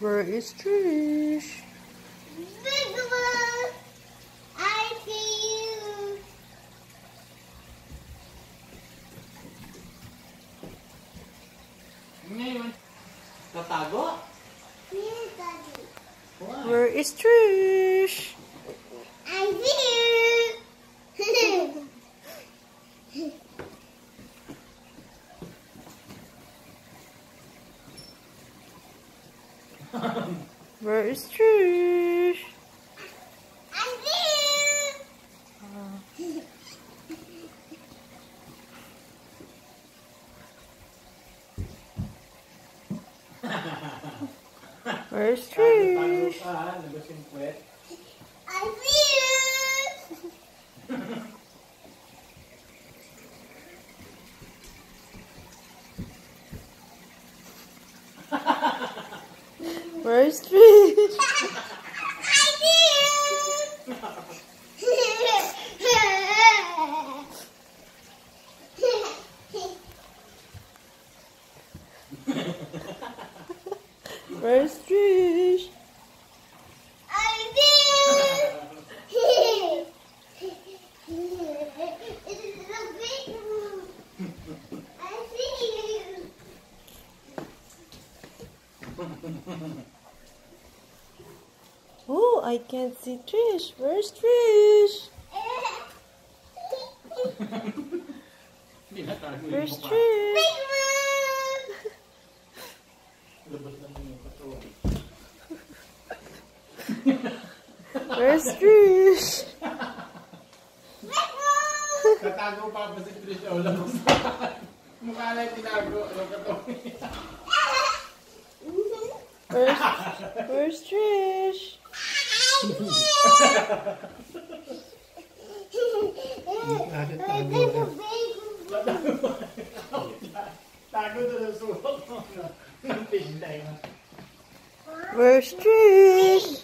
Where is Trish? Big one! I see you! Ngayon, tatago? Yes, Daddy. Why? Where is Trish? I see you! Where is Trish? I see you! Where is Tago Trish? ka, ha? Labas yung puwet. I see you! Where is Trish? I see Where is Trish? I see you! It is a big room. I see you! Oh, I can't see Trish. Where's Trish? Hindi na tago yung Where's mukha. Trish? Big room! Labas lang yung katawan. Where's Trish? Big room! Tatago pa ba si Trish o labas? Mukha na yung tinago. Ano katawan niya? Where's Trish? Tago doon sa sulok mo. Ng pinday mo. Where's Trish?